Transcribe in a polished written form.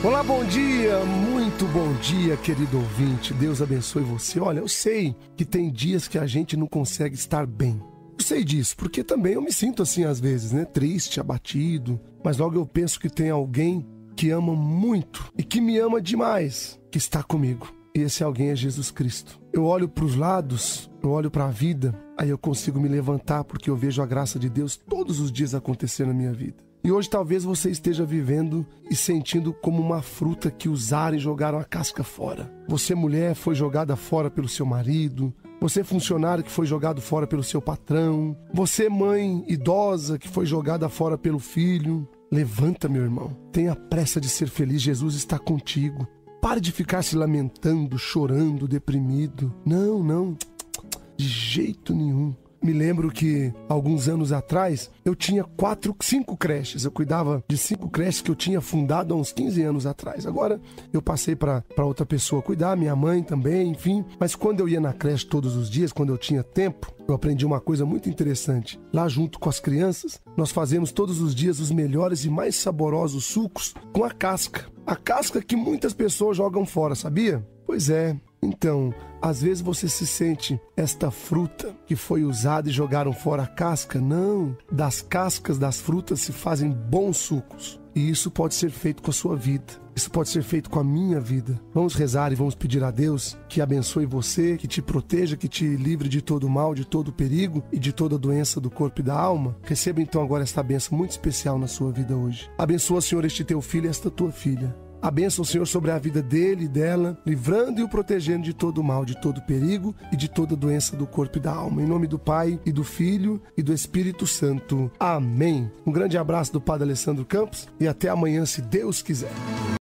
Olá, bom dia, muito bom dia, querido ouvinte. Deus abençoe você. Olha, eu sei que tem dias que a gente não consegue estar bem. Eu sei disso, porque também eu me sinto assim às vezes, né? Triste, abatido. Mas logo eu penso que tem alguém que ama muito e que me ama demais, que está comigo. E esse alguém é Jesus Cristo. Eu olho para os lados, eu olho para a vida, aí eu consigo me levantar porque eu vejo a graça de Deus todos os dias acontecer na minha vida. E hoje talvez você esteja vivendo e sentindo como uma fruta que usaram e jogaram a casca fora. Você, mulher, foi jogada fora pelo seu marido. Você, funcionário, que foi jogado fora pelo seu patrão. Você, mãe idosa, que foi jogada fora pelo filho. Levanta, meu irmão. Tenha pressa de ser feliz. Jesus está contigo. Pare de ficar se lamentando, chorando, deprimido. Não. De jeito nenhum. Me lembro que, alguns anos atrás, eu tinha 5 creches. Eu cuidava de 5 creches que eu tinha fundado há uns 15 anos atrás. Agora, eu passei para outra pessoa cuidar, minha mãe também, enfim. Mas quando eu ia na creche todos os dias, quando eu tinha tempo, eu aprendi uma coisa muito interessante. Lá junto com as crianças, nós fazemos todos os dias os melhores e mais saborosos sucos com a casca. A casca que muitas pessoas jogam fora, sabia? Pois é. Então, às vezes você se sente esta fruta que foi usada e jogaram fora a casca. Não, das cascas das frutas se fazem bons sucos. E isso pode ser feito com a sua vida. Isso pode ser feito com a minha vida. Vamos rezar e vamos pedir a Deus que abençoe você, que te proteja, que te livre de todo mal, de todo perigo e de toda doença do corpo e da alma. Receba então agora esta bênção muito especial na sua vida hoje. Abençoa, Senhor, este teu filho e esta tua filha. Abençoa o Senhor sobre a vida dele e dela, livrando e o protegendo de todo mal, de todo perigo e de toda doença do corpo e da alma. Em nome do Pai e do Filho e do Espírito Santo. Amém. Um grande abraço do Padre Alessandro Campos e até amanhã, se Deus quiser.